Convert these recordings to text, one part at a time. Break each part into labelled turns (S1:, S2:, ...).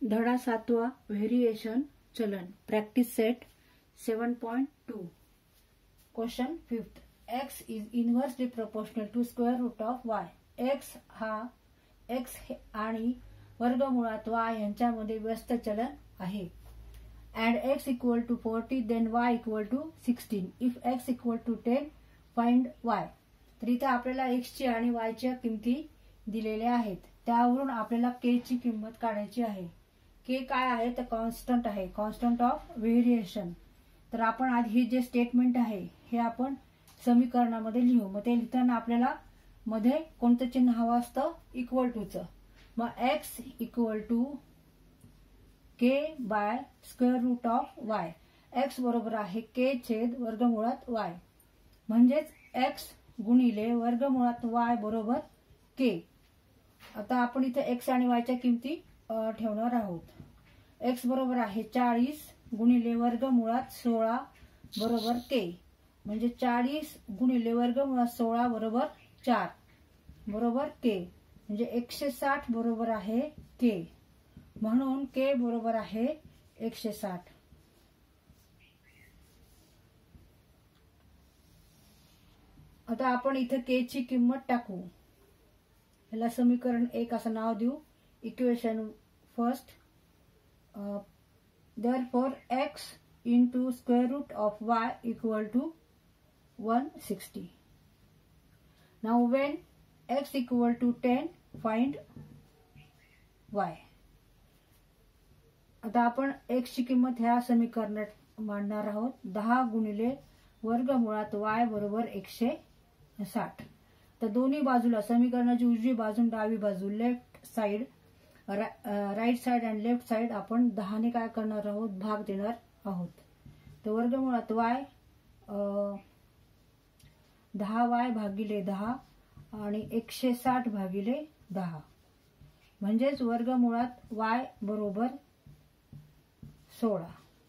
S1: धडा 7वा व्हेरिएशन चलन practice set 7.2 question 5th x is inversely proportional to square root of y. x हा x आणि वर्गमुळात y यांच्यामध्ये व्यस्त चलन आहे. And x equal to 40 then y equal to 16. If x equal to 10 find y. तर इथे आपल्याला x ची आणि y च्या किमती दिलेल्या आहेत. त्यावरून आपल्याला k ची किंमत काढायची आहे. k काय आहे तर कॉन्स्टंट आहे, कॉन्स्टंट ऑफ व्हेरिएशन. तर आपण आधी हे जे स्टेटमेंट आहे हे आपण समीकरणामध्ये लिहू. मग ते लिहिताना आपल्याला मध्ये कोणतं चिन्ह हवं असतं, इक्वल टू चं. मग x equal to k by square root of y. x बरोबर आहे k छेद वर्गमुळात y, म्हणजेच x गुणिले वर्गमुळात y बरोबर k. आता आपण इथे x आणि y च्या किमती ठेवणार आहोत. x बरोबर आहे 40 गुणिले वर्गमुळात 16 बरोबर k, म्हणजे 40 गुणिले वर्गमुळात 16 बरोबर 4 बरोबर k, म्हणजे 160 बरोबर आहे k. म्हणून k बरोबर आहे 160. आता आपण इथे k ची किंमत टाकू. याला समीकरण 1 असं नाव देऊ, equation first. therefore x into square root of y equal to 160. now when x equal to 10 find y. आता आपण x ची किंमत ह्या समीकरणात मांडणार आहोत. 10 गुणिले वर्गमुळात y बरोबर 160. तर दोन्ही बाजूला समीकरणाची उजवी बाजू डावी बाजू left side right side and left side आपण 10 ने काय करणार आहोत, भाग देणार आहोत. तर वर्गमुळात y 10y भागिले 10 आणि 160 भागिले 10, म्हणजेच वर्गमुळात y बरोबर 16.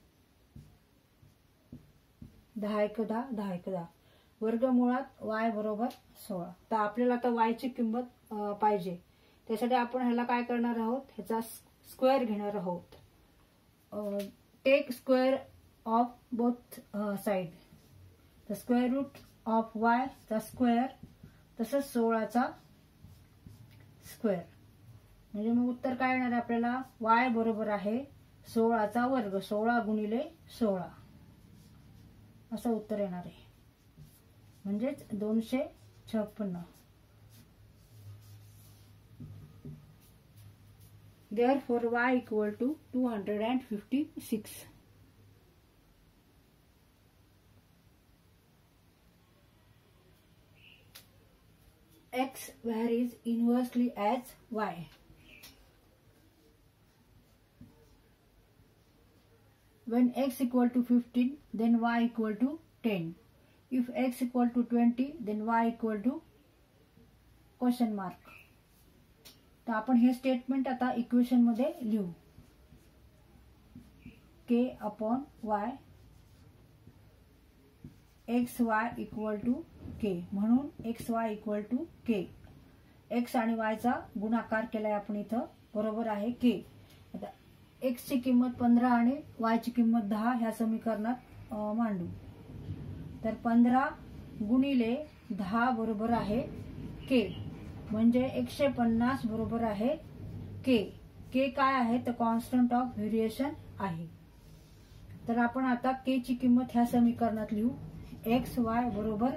S1: 10 1 10 10 1 10 वर्गमुळात y बरोबर 16. तर आपल्याला आता y ची किंमत पाहिजे. त्यासाठी आपण ह्याला काय करणार आहोत, ह्याचा स्क्वेअर घेणार आहोत. Take square of both side. तर स्क्वेअर रूट ऑफ y चा स्क्वेअर तसंच 16 चा स्क्वेअर, म्हणजे मग उत्तर काय येणार आपल्याला, y बरोबर आहे 16 चा वर्ग. 16 गुणिले 16 असं उत्तर येणार आहे, म्हणजेच 256. therefore y equal to 256. x varies inversely as y. when x equal to 15 then y equal to 10. if x equal to 20 then y equal to question mark. तर आपण हे स्टेटमेंट आता इक्वेशन मध्ये लिहू. k upon y X Y equal to k, म्हणून X Y equal to k. x आणि y चा गुणाकार केलाय आपण इथं, बरोबर आहे k. आता x ची किंमत 15 आणि y ची किंमत 10 ह्या समीकरणात मांडू. तर 15 गुणिले 10 बरोबर आहे k, म्हणजे 150 बरोबर आहे k. k काय आहे तर कॉन्स्टंट ऑफ व्हेरिएशन आहे. तर आपण आता k ची किंमत ह्या समीकरणात लिहू. x y बरोबर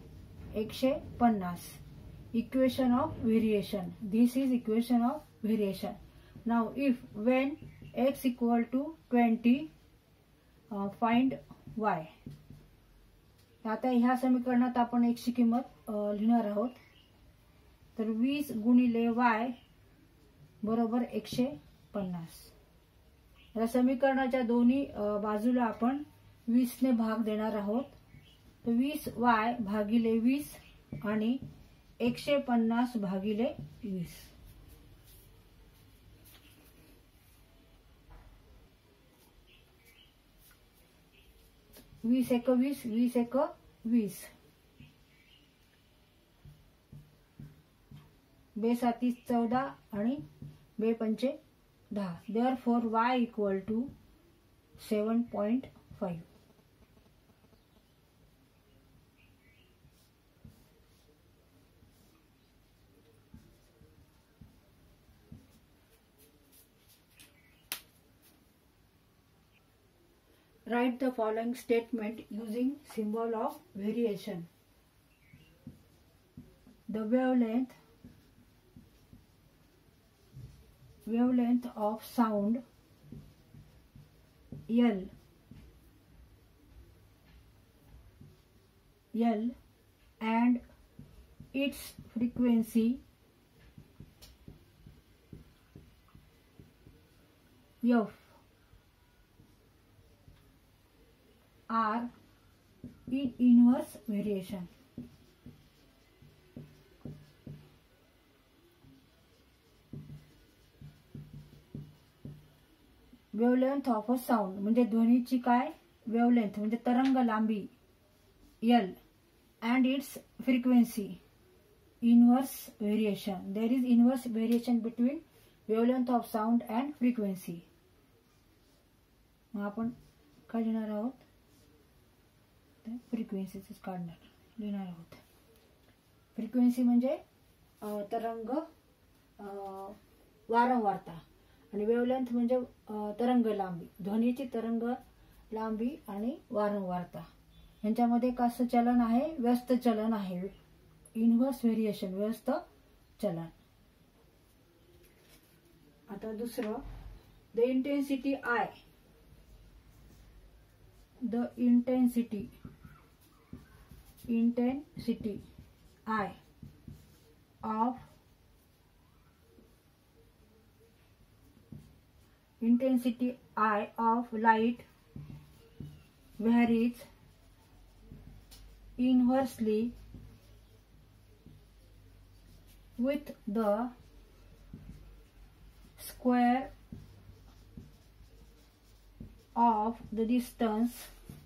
S1: 150. Equation of variation. This is equation of variation. Now if when x equal to 20 find y. आता ह्या समीकरणात आपण x ची किंमत लिहिणार आहोत. तर 20 गुणिले y बरोबर 150. या समीकरणाच्या दोन्ही बाजूला आपण 20 ने भाग देणार आहोत. तर 20y भागिले 20 आणि 150 भागिले 20. वीस एक 20 20 एक 20. 2 7 14 आणि 2 पंचे 10. Therefore y equal to 7.5. Write the following statement using symbol of variation. The wavelength of sound L and its frequency F are in inverse variation. Wavelength of a sound म्हणजे ध्वनीची काय वेवलेंथ म्हणजे तरंग लांबी L and its frequency inverse variation. There is inverse variation between wavelength of sound and frequency. मग आपण काय लिहिणार आहोत फ्रिक्वेन्सीच काढणार लिहिणार आहोत. फ्रिक्वेन्सी म्हणजे तरंग वारंवारता आणि वेवलेंथ म्हणजे तरंग लांबी ध्वनीची तरंग लांबी आणि वारंवारता यांच्यामध्ये कसं चलन आहे व्यस्त चलन आहे इनव्हर्स व्हेरिएशन व्यस्त चलन. आता दुसरं the intensity I I of intensity I of light varies inversely with the square of the distance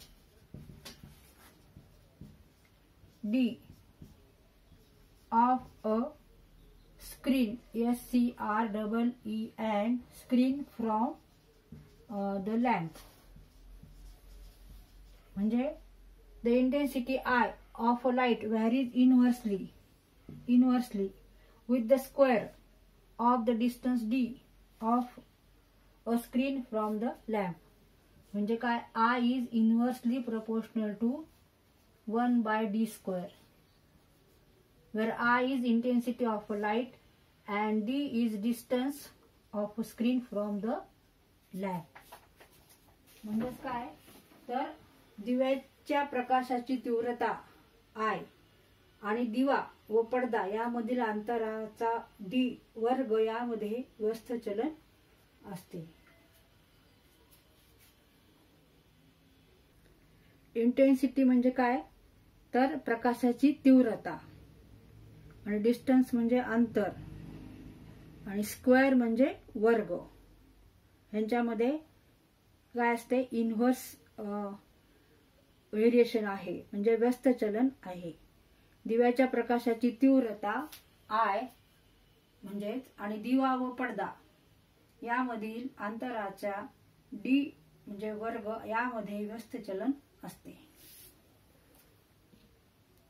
S1: d of a screen SCREEN screen from the lamp. म्हणजे the intensity I of a light varies inversely with the square of the distance d of a screen from the lamp. म्हणजे काय I is inversely proportional to 1 by d square, where I is intensity of a light and d is distance of a screen from the lamp. म्हणजे काय तर दिव्याच्या प्रकाशाची तीव्रता I आणि दिवा व पडदा यामधील अंतराचा d वर्ग यामध्ये व्यस्त चलन असते. इंटेन्सिटी म्हणजे काय तर प्रकाशाची तीव्रता आणि डिस्टन्स म्हणजे अंतर आणि स्क्वेअर म्हणजे वर्ग ह्यांच्यामध्ये काय असते इनव्हर्स व्हेरिएशन आहे म्हणजे व्यस्त चलन आहे. दिव्याच्या प्रकाशाची तीव्रता I म्हणजेच आणि दिवा व पडदा यामधील अंतराच्या d म्हणजे वर्ग यामध्ये व्यस्त चलन असते.